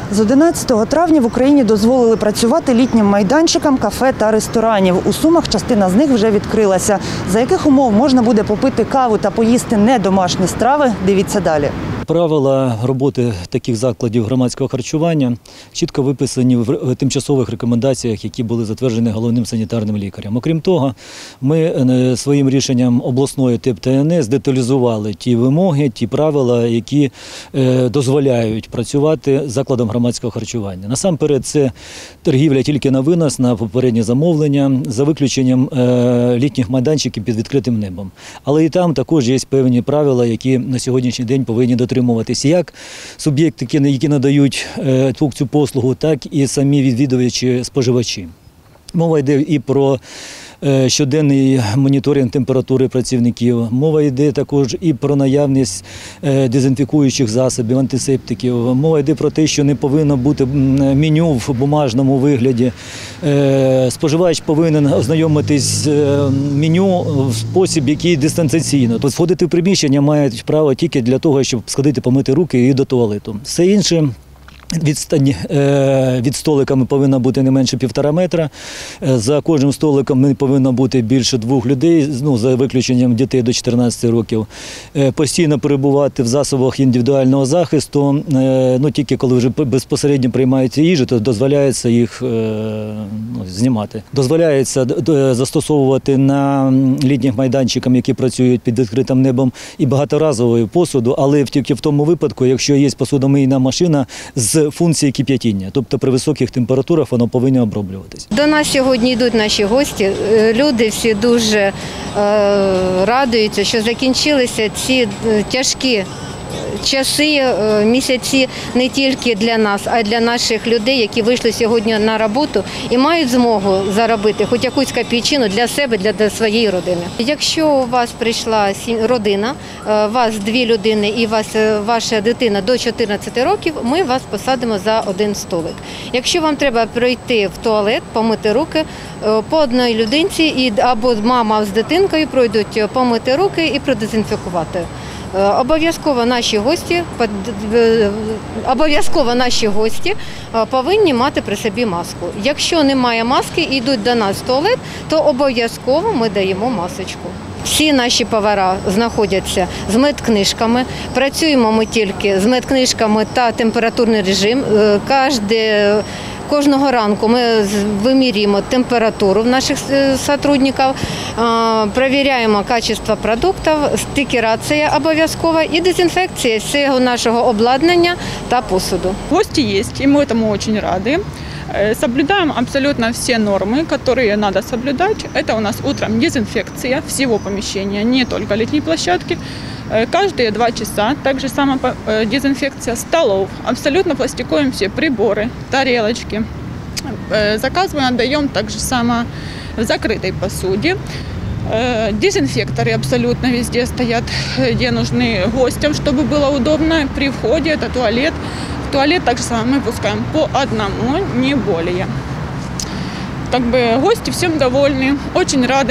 З 11 травня в Україні дозволили працювати літнім майданчикам кафе та ресторанів. У Сумах частина з них вже відкрилася. За яких умов можна буде попити каву та поїсти недомашні страви – дивіться далі. Правила роботи таких закладів громадського харчування чітко виписані в тимчасових рекомендаціях, які були затверджені головним санітарним лікарем. Окрім того, ми своїм рішенням обласної ТЕП-ТНС деталізували ті вимоги, ті правила, які дозволяють працювати закладам громадського харчування. Насамперед, це торгівля тільки на винос, на попереднє замовлення, за виключенням літніх майданчиків під відкритим небом. Але і там також є певні правила, які на сьогоднішній день повинні дотримуватися як суб'єкти, які надають цю послугу, так і самі відвідувачі-споживачі. Мова йде і про щоденний моніторинг температури працівників. Мова йде також і про наявність дезінфікуючих засобів, антисептиків. Мова йде про те, що не повинно бути меню в бумажному вигляді. Споживач повинен ознайомитись з меню в спосіб, який дистанційно. Входити в приміщення мають право тільки для того, щоб сходити помити руки і до туалету. Все інше – відстань від столиками повинна бути не менше 1,5 метра. За кожним столиком не повинно бути більше 2 людей, за виключенням дітей до 14 років. Постійно перебувати в засобах індивідуального захисту, тільки коли вже безпосередньо приймається їжа, то дозволяється їх знімати. Дозволяється застосовувати на літніх майданчиках, які працюють під відкритим небом, і багаторазову посуду, але тільки в тому випадку, якщо є посудомийна машина з функції кип'ятіння, тобто при високих температурах воно повинно оброблюватись. До нас сьогодні йдуть наші гості. Люди всі дуже радуються, що закінчилися ці тяжкі часи, місяці не тільки для нас, а й для наших людей, які вийшли сьогодні на роботу і мають змогу заробити хоч якусь копійчину для себе, для своєї родини. Якщо у вас прийшла родина, у вас 2 людини і ваша дитина до 14 років, ми вас посадимо за один столик. Якщо вам треба пройти в туалет, помити руки, по одній людинці або мама з дитинкою пройдуть помити руки і продезінфікувати. Обов'язково наші гості повинні мати при собі маску. Якщо немає маски і йдуть до нас в туалет, то обов'язково ми даємо масочку. Всі наші повара знаходяться з медкнижками. Працюємо ми тільки з медкнижками та температурний режим. Кожного ранку ми вимірюємо температуру наших сотрудників, перевіряємо качество продуктів, стикерація обов'язкова і дезінфекція всього нашого обладнання та посуду. Гости есть, и мы этому очень рады. Соблюдаем абсолютно все нормы, которые надо соблюдать. Это у нас утром дезинфекция всего помещения, не только летней площадки. Каждые 2 часа также сама дезинфекция столов. Абсолютно пластикуем все приборы, тарелочки. Заказываем, отдаем также само в закрытой посуде. Дезинфекторы абсолютно везде стоят, где нужны гостям, чтобы было удобно при входе. Это туалет. В туалет также само мы пускаем по одному, не более. Гости всем довольны, очень рады.